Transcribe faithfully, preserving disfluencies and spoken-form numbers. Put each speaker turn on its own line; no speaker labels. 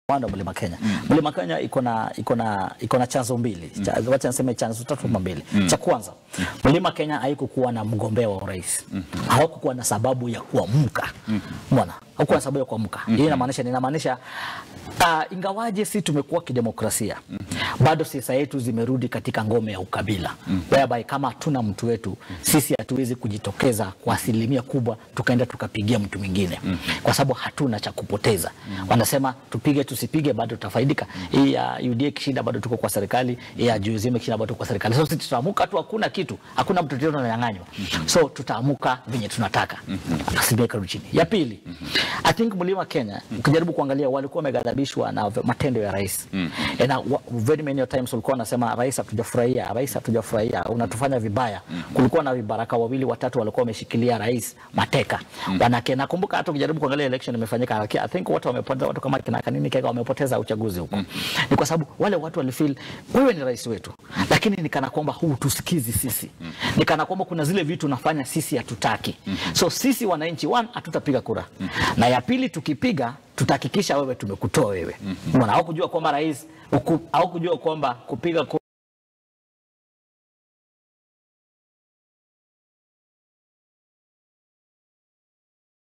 Wanda Mlima Kenya. Mm. Mlima Kenya iko na iko na iko na chanzo mbili. Mm. Cha, wacha niseme chanzo tatu ama mbili. Mm. Cha kwanza, mm. Mlima Kenya haikukuwa na mgombea wa urais. Mm. Hawakukuwa na sababu ya kuamka. Mm. Umeona? Hakukuwa na sababu ya kuamka. Mm. Hii inamaanisha inamaanisha uh, ingawaje si tumekuwa kidemokrasia. Mm. Bado siasa yetu zimerudi katika ngome ya ukabila. Mm. Whereby kama hatuna mtu wetu, sisi hatuwezi kujitokeza kwa asilimia kubwa tukaenda tukapigia mtu mwingine. Mm. Kwa sababu hatuna cha kupoteza. Mm. Wanasema tupige tusipige bado tutafaidika. Hii mm. ya U D A kishinda bado tuko kwa serikali, hii ya Juizime kishinda bado tuko kwa serikali. So sisi tutaamuka tu, hakuna kitu, hakuna mtu tena ananyang'anywa. Mm -hmm. So tutaamuka venye tunataka. Mm -hmm. Asibeka ruchini. Ya pili, mm -hmm. I think Mlima Kenya, mm -hmm. ukijaribu kuangalia walikuwa wamegadhabishwa na matendo ya rais. Mm -hmm. And uh, very many times walikuwa wanasema rais hatujafurahia, rais hatujafurahia, unatufanya vibaya. Mm -hmm. Kulikuwa na vibaraka wawili watatu walikuwa wameshikilia rais mateka. Mm -hmm. Wanake nakumbuka hata ukijaribu kuangalia election imefanyika, I think watu wamepoteza, watu kama kina Kanini Kega wamepoteza uchaguzi huko. Mm -hmm. Ni kwa sababu wale watu walifeel wewe ni rais wetu, lakini nikana kwamba huu tusikizi sisi. Mm -hmm. Nikana kwamba kuna zile vitu nafanya sisi hatutaki. Mm -hmm. So sisi wananchi one hatutapiga kura. Mm -hmm. Na ya pili tukipiga tutahakikisha wewe tumekutoa wewe. Mm -hmm. Unaona, au kujua kwamba rais au kujua kwamba kupiga kura